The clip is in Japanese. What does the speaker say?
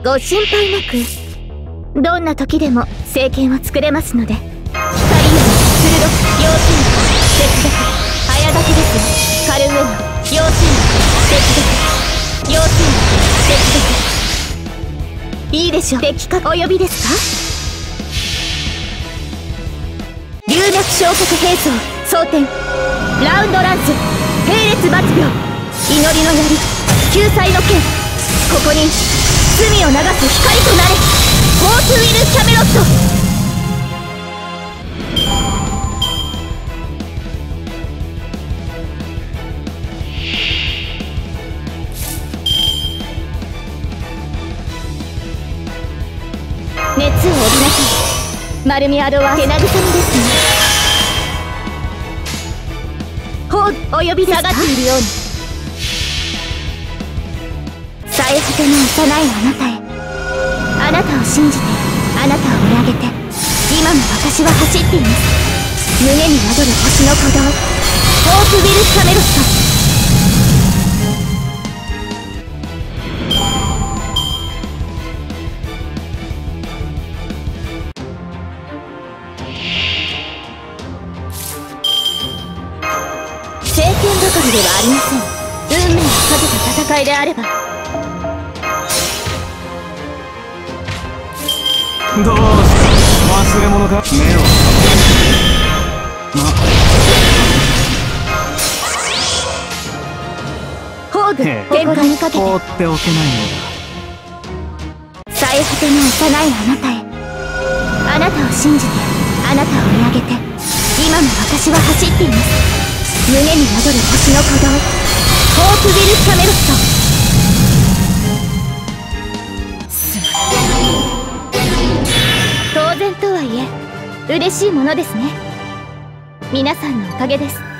ご心配なく、どんな時でも政権を作れますので。光より鋭く、要注意、接続、早書きですよ。カル上の要注意、接続、要注意、接続。いいでしょう。敵かお呼びですか？龍脈昇格兵装装填、ラウンドランス、並列抜病、祈りの槍、救済の剣、ここに罪を流す光となれ。ホープウィル・キャメロット。熱を帯びなさい。マルミアドは手慰みですね。ほう、お呼びですか？下がっているように。最果ての幼いあなたへ。あなたを信じて、あなたを見上げて、今も私は走っています。胸に宿る星の鼓動、ホープウィル・キャメロット。政権ばかりではありません。運命をかけた戦いであれば。 どうした？忘れ物か？目を覚まホーグ、天下にかけて放っておけないんだ。最果ての幼いあなたへ。あなたを信じて、あなたを見上げて、今も私は走っています。胸に宿る星の鼓動、ホープウィル・キャメロット。当然とはいえ嬉しいものですね。皆さんのおかげです。